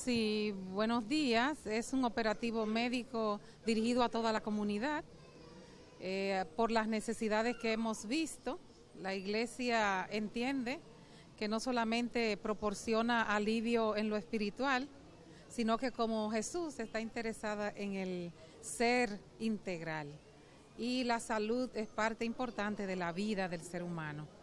Sí, buenos días. Es un operativo médico dirigido a toda la comunidad. Por las necesidades que hemos visto, la Iglesia entiende que no solamente proporciona alivio en lo espiritual, sino que como Jesús está interesada en el ser integral. Y la salud es parte importante de la vida del ser humano.